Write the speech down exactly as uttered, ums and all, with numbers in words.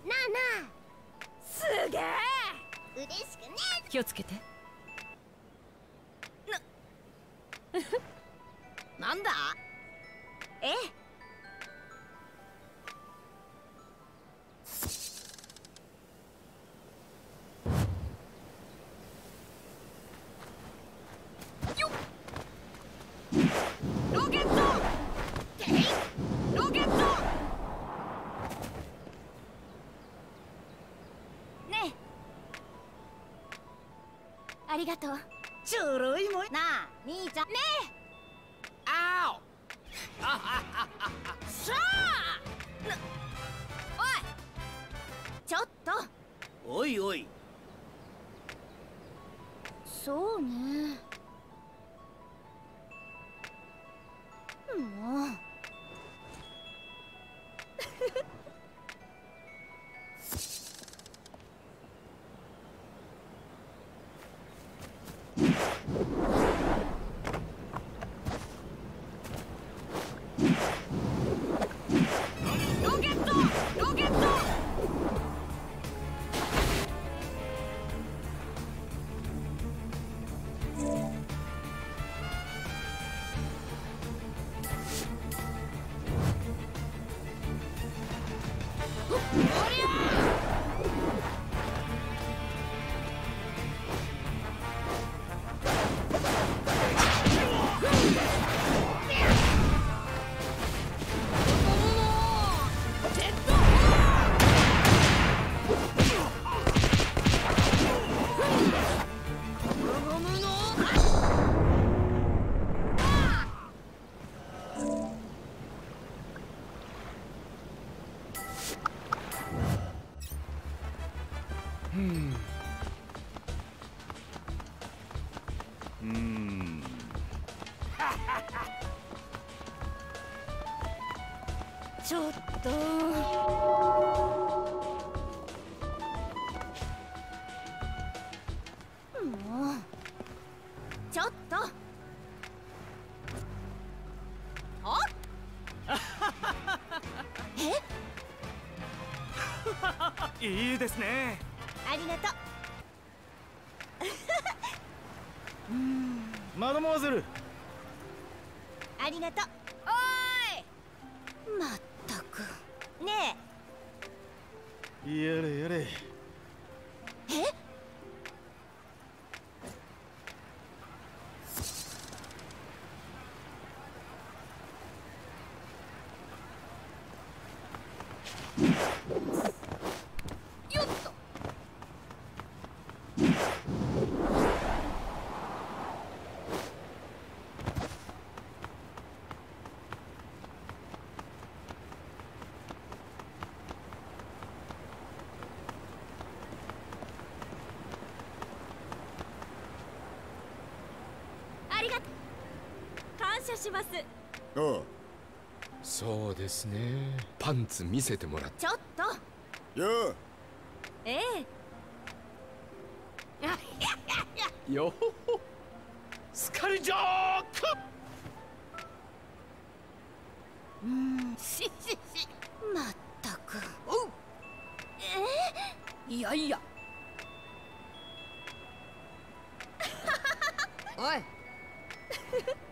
なあなあ、すげえ嬉しくね。 気をつけて。 な、なんだ。ええ。ロケット。ロケット。ねえ。ありがとう。 ちょろいもん。 なあ、兄ちゃん。ねえ。 あお。 さあ。な、おい。ちょっと。 おいおい。 そうね。もう。ロケット！ロケット！ちょっと。もう。ちょっと。あ？え？ いいですね。 ありがとう。うん。 マドモアゼル。 ありがとう。おーい。まったく。ねえ。やれやれ。 え。よっと。ありがとう。感謝します。 ああ、そうですね。パンツ見せてもらって。 ちょっと。 よう。 ええ。 よほほ。スカルジョーク。 うん、ししし。まったく。おう。ええ。いやいや。おい。